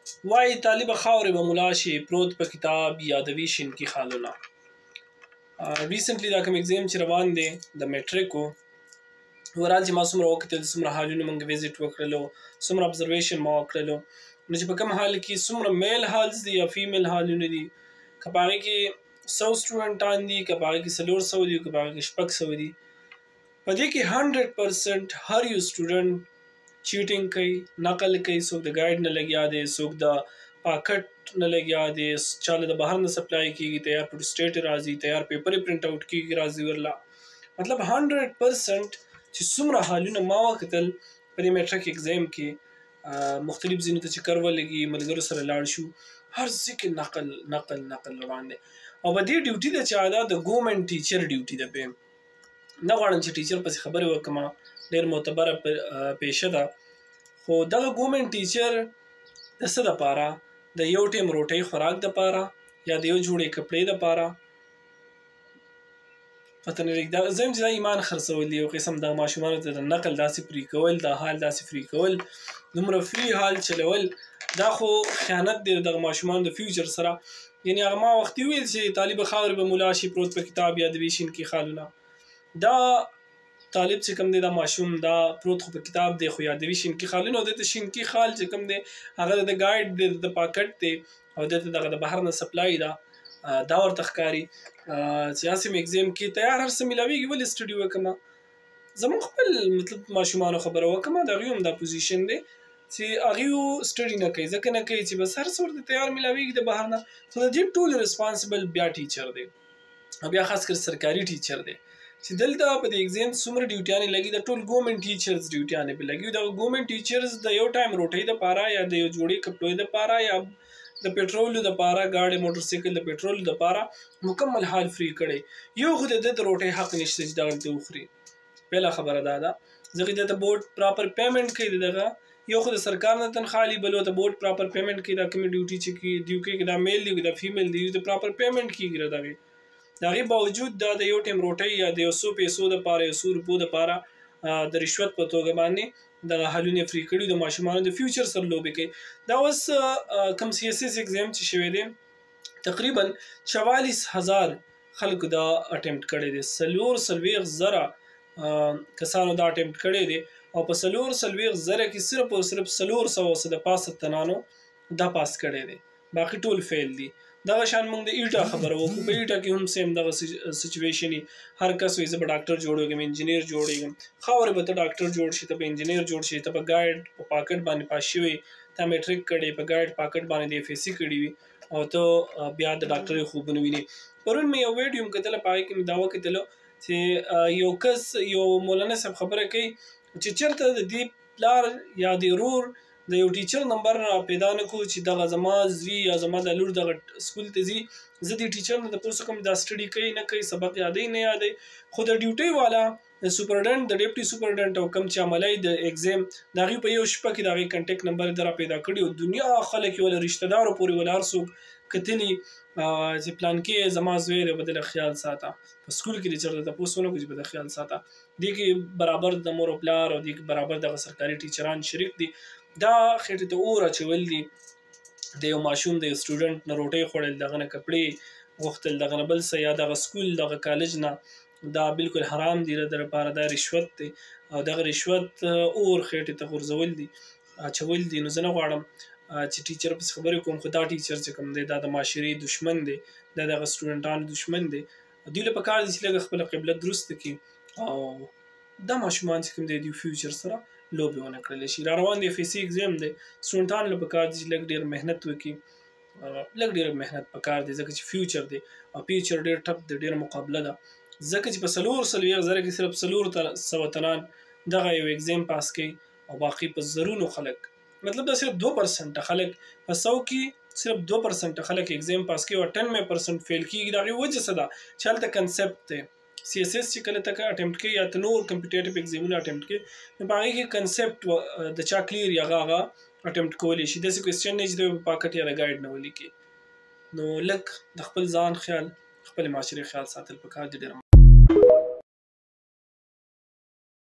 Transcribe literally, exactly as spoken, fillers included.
وایي طالبه خاورې به ملا شي پروت په کتاب یادوي شینکي خالونه. ریسنټلی دا کوم ایګزام چې روان دی د میټریک و، اوورال چې ما څومره وکتل څومره حالونه موږ ویزټ وکړلو څومره ابزرویشن ما وکړلو، نو چې په کوم حال کې څومره میل هالز دي یا فیمیل هالونه دي، که په هغې کې سو سټوډنټان دي که په هغې کې څلور سوه دي که په هغې کې شپږ سوه دي، په دې کې هنډرډ پرسنټ هر یو سټوډنټ چیټینګ کوي، نقل کوي، څوک د ګایډ نه لګیا دی، څوک د پاکټ نه لګیا دی، چاله د بهر نه سپلای کېږي، تیار پروسټیټ راځي، تیار پیپر یې پرنټ آوټ کېږي راځي ورله. مطلب هنډرډ پرسنټ چې څومره حالونه ما وکتل په دې میټریک ایګزام کې، مختلف ځینو ته چکر ولګي، ملګرو سره لاړ شو، هر ځای کې نقل نقل نقل روان دی. او په دې ډیوټي د چا ده د ګورمنټ ټیچر ډیوټي ده. پې نه غواړم چې ټیچر پسې خبرې وکړم، ډېر معتبره پیشه ده، خو دغه ګورمنټ ټیچر د څه دپاره؟ د یو ټیم روټۍ خوراک دپاره یا د یو جوړې کپړې دپاره؟ پته نه لګي. دا زه یم چې دا ایمان خرڅول دي، یو قسم دغه ماشومانو ته د نقل داسې فري کول، د حال داسې فري کول، دومره فري حال چلول، دا خو خیانت دی دغه ماشومانو د فیوچر سره. یعنې هغه ما وختي وویل چې طالبه خاورې به ملا شي پروت په کتاب یادوي شینکي خالونه. دا طالب چې کوم دی دا ماشوم دا پروت خو په کتاب دی خو یادوي شینکي خالونه، او دته شینکي خال چې کوم دی هغه د ګایډ دی، د پاکټ دی، او دته دغه د بهر نه سپلای ده، دا ورته ښکاري چې هسې مې ایګزام کې تیار هر څه میلاویږي، ولې سټډي وکړمه؟ زموږ خپل مطلب ماشومانو خبره وکړمه، د هغوی هم دا پوزیشن دی چې هغوی سټډي نه کوي، ځکه نه کوي چې بس هر څه ورته تیار میلاویږي د بهر نه. خو د دې ټول ریسپانسبل بیا ټیچر دی، او بیا خاص کر سرکاري ټیچر دی چې دلته په دې ایګزام څومره ډیوټیانې لګي، د ټول ګورمنټ ټیچرز ډیوټیانې پې لګي. دغه ګورمنټ ټیچرز د یو ټایم روټۍ دپاره یا د یو جوړې کپړوۍ دپاره یا د پټرولو دپاره، ګاډي موټرسایکل د پټرولو دپاره مکمل حال فري کړی. یو خو د ده د روټۍ حق نشته چې دغلته وخوري، پهله خبره دا ده، ځکه دته بورډ پراپر پیمنټ کوي د دغه، یو خو د سرکار نه تنخوا اخلي، بل ورته بورډ پراپر پیمنټ کوي. دا کومې ډیوټي چې کوي دیو کې دا میل دی دا فیمیل دی د پراپر پیمنټ کېږي د هغې. د هغې باوجود دا د یو ټیم روټۍ یا د یو څو پیسو دپاره یو څو روپو دپاره د رشوت په توګه باندې دغه حلونه فري کړي، د ماشومانو د فیوچر سره لوبې کوي. دا اوس کوم سی ایس ایس ایګزام چې شوی دی تقریبا چوالیس هزار خلکو دا اټمپټ کړی دی، څلور څلوېښت زره کسانو دا اټمپټ کړی دی، او په څلور څلوېښت زره کې صرف او صرف څلور سوه څه د پاسه تنانو دا پاس کړی دی، باقي ټول فیل دي. دغه شان موږ د ایټا خبره وکړو، په ایټا کې هم سیم دغه سچویشن وي، هر کس وایي زه به ډاکټر جوړېږم، انجینیر جوړېږم. خاورې به ته ډاکټر جوړ شي، ته به انجینیر جوړ شي، ته به ګایډ په پاکټ باندې پاس شوی، تا میټریک کړی، په ګایډ پاکټ باندې د اف ایس سی کړي وي، او ته بیا د ډاکټرۍ خوبونه وینې. پرون مې یو ویډیو هم کتله، په هغې کې مې دا وکتلو چې یو کس یو مولانا صاحب خبره کوي چې چېرته د دې پلار یا د ورور د یو ټیچر نمبر را پیدا نه کړو چې دغه زما زوی یا زما د لور دغه سکول ته ځي، زه دې ټیچر نه تپوس کوم دا سټډي کوي نه کوي، سبق یادوي نه یادوي. خو د ډیوټۍ والا د سپرډنټ د ډیپټي سپرډنټ او کوم چې عملی د ایګزام د هغوی په یو شپه کې د هغې کنټیکټ نمبر یې را پیدا کړي، او دنیا خلک یې وله رشته دارو پورې وله هر څوک کتلي چې پلانکې زما زوی دی به دله خیال ساته، په سکول کې دې چېرته تپوس ونه کړو چې به د خیال ساته. دې کې برابر د مور او پلار او دې کې برابر دغه سرکاري ټیچران شریک دي. دا خېټې ته اور اچول دي، د یو ماشوم د یو سټوډنټ نه روټۍ خوړل، دغه نه کپړې غوښتل، دغه نه بل څه، یا دغه سکول دغه کالج نه، دا بالکل حرام دی د ده لپاره، دا رشوت دی، او دغه رشوت اور خېټې ته غورځول دي، اچول دي. نو زه نه غواړم چې ټیچر پسې خبرې کوم، خو دا ټیچر چې کوم دی دا د معاشرې دشمن دی، دا دغه سټوډنټانو دشمن دی. دوی له پکار دي چې لږه خپله قبله درسته کړي، او دا ماشومان چې کوم دی دوی فیوچر سره لوبې ونه کړلی شي. را روان دی اف ایس سی ایګزام دی، سټوډنټانو له پکار دي چې لږ ډېر محنت وکړي، لږ ډېر محنت پکار دی، ځکه چې فیوچر دی، او فیوچر ډېر ټف دی، ډېره مقابله ده، ځکه چې په څلور څلوېښت زره کې صرف څلور سوه تنان دغه یو ایګزام پاس کوي، او باقي په زرونو خلک، مطلب دا صرف دو پرسنټه خلک په سو کې صرف دو پرسنټه خلک ایګزام پاس کوي، او اټنوي پرسنټ فیل کېږي. د هغې وجه څه ده چې هلته کنسپټ دی. سی ایس ایس چې کله ته اټمپټ کوي یا ته نور کمپیټیټیو ایګزامونه اټمپټ کوي، نو په هغې کې کنسپټ د چا کلیر یا هغه هغه اټمپټ کولی شي. داسې کوېسچن نه چې ته په پاکټ یا د ګایډ نه ولیکې. نو لږ د خپل ځان خیال، خپلې معاشرې خیال ساتل پکار دي. ډېر